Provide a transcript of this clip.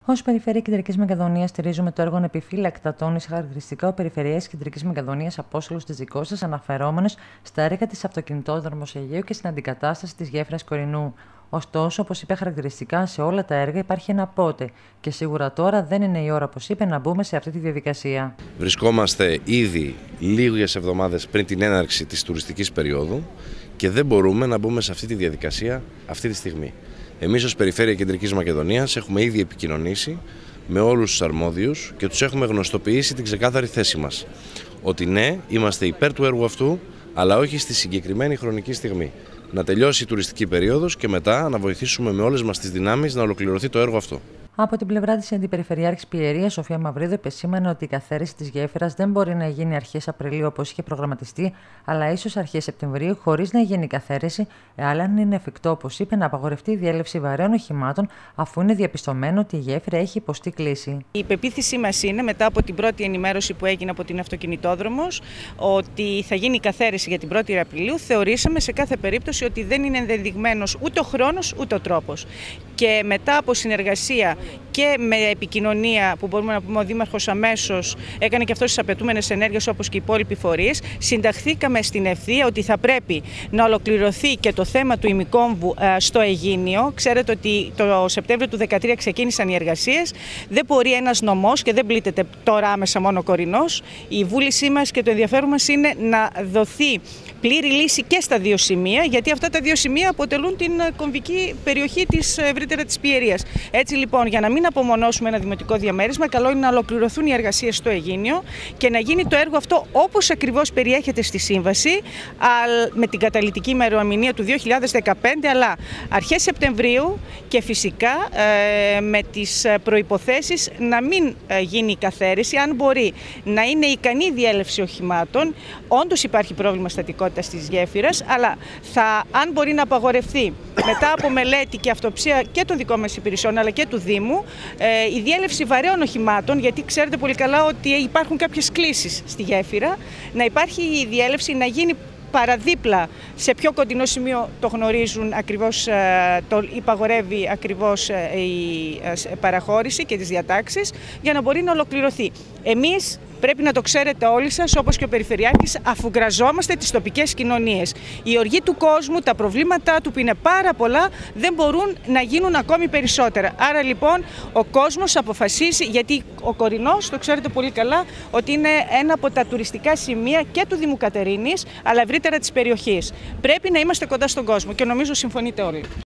Ως Περιφέρεια Κεντρικής Μακεδονίας στηρίζουμε το έργο ανεπιφύλακτα, τόνισε χαρακτηριστικά ο Περιφερειάρχης Κεντρικής Μακεδονίας Απόστολος Τζιτζικώστας, αναφερόμενος στα έργα της αυτοκινητόδρομος Αιγαίου και στην αντικατάσταση της γέφυρας Κορινού. Ωστόσο, όπως είπε χαρακτηριστικά, σε όλα τα έργα υπάρχει ένα πότε και σίγουρα τώρα δεν είναι η ώρα, όπως είπε, να μπούμε σε αυτή τη διαδικασία. Βρισκόμαστε ήδη λίγες εβδομάδες πριν την έναρξη της τουριστικής περίοδου και δεν μπορούμε να μπούμε σε αυτή τη διαδικασία αυτή τη στιγμή. Εμείς ως Περιφέρεια Κεντρικής Μακεδονίας έχουμε ήδη επικοινωνήσει με όλους τους αρμόδιους και τους έχουμε γνωστοποιήσει την ξεκάθαρη θέση μας. Ότι ναι, είμαστε υπέρ του έργου αυτού, αλλά όχι στη συγκεκριμένη χρονική στιγμή. Να τελειώσει η τουριστική περίοδος και μετά να βοηθήσουμε με όλες μας τις δυνάμεις να ολοκληρωθεί το έργο αυτό. Από την πλευρά της Αντιπεριφερειάρχης Πιερίας, Σοφία Μαυρίδου επεσήμανε ότι η καθαίρεση της γέφυρας δεν μπορεί να γίνει αρχές Απριλίου όπως είχε προγραμματιστεί, αλλά ίσως αρχές Σεπτεμβρίου, χωρίς να γίνει η καθαίρεση, αλλά αν είναι εφικτό, όπως είπε, να απαγορευτεί η διέλευση βαρέων οχημάτων, αφού είναι διαπιστωμένο ότι η γέφυρα έχει υποστεί κλίση. Η πεποίθησή μας είναι, μετά από την πρώτη ενημέρωση που έγινε από την αυτοκινητόδρομος, ότι θα γίνει η καθαίρεση για την 1η Απριλίου. Θεωρήσαμε σε κάθε περίπτωση ότι δεν είναι ενδεδειγμένος ούτε ο χρόνος ούτε ο τρόπος. Και μετά από συνεργασία και με επικοινωνία που μπορούμε να πούμε ο Δήμαρχος αμέσως έκανε και αυτός τις απαιτούμενες ενέργειες όπως και οι υπόλοιποι φορείς, συνταχθήκαμε στην ευθεία ότι θα πρέπει να ολοκληρωθεί και το θέμα του ημικόμβου στο Αιγίνιο. Ξέρετε ότι το Σεπτέμβριο του 2013 ξεκίνησαν οι εργασίες. Δεν μπορεί ένας νομός και δεν πλήττεται τώρα άμεσα μόνο ο Κορινός. Η βούλησή μας και το ενδιαφέρον μας είναι να δοθεί πλήρη λύση και στα δύο σημεία, γιατί αυτά τα δύο σημεία αποτελούν την κομβική περιοχή της ευρύτερα της Πιερίας. Έτσι λοιπόν, για να μην απομονώσουμε ένα δημοτικό διαμέρισμα, καλό είναι να ολοκληρωθούν οι εργασίες στο Αιγίνιο και να γίνει το έργο αυτό όπως ακριβώς περιέχεται στη σύμβαση, με την καταλυτική ημερομηνία του 2015, αλλά αρχές Σεπτεμβρίου και φυσικά με τις προϋποθέσεις να μην γίνει η καθαίρεση, αν μπορεί να είναι ικανή διέλευση οχημάτων. Όντως υπάρχει πρόβλημα στατικότητας της γέφυρας, αλλά αν μπορεί να απαγορευτεί μετά από μελέτη και αυτοψία και των δικών μας υπηρεσιών αλλά και του Δήμου, η διέλευση βαρέων οχημάτων, γιατί ξέρετε πολύ καλά ότι υπάρχουν κάποιες κλίσεις στη γέφυρα, να υπάρχει η διέλευση, να γίνει παραδίπλα σε πιο κοντινό σημείο, το γνωρίζουν ακριβώς, το υπαγορεύει ακριβώς η παραχώρηση και τις διατάξεις, για να μπορεί να ολοκληρωθεί. Εμείς πρέπει να το ξέρετε όλοι σας, όπως και ο Περιφερειάρχης, αφουγκραζόμαστε τις τοπικές κοινωνίες. Η οργή του κόσμου, τα προβλήματά του που είναι πάρα πολλά, δεν μπορούν να γίνουν ακόμη περισσότερα. Άρα λοιπόν ο κόσμος αποφασίζει, γιατί ο Κορινός, το ξέρετε πολύ καλά, ότι είναι ένα από τα τουριστικά σημεία και του Δήμου Κατερίνης, αλλά ευρύτερα της περιοχής. Πρέπει να είμαστε κοντά στον κόσμο και νομίζω συμφωνείτε όλοι.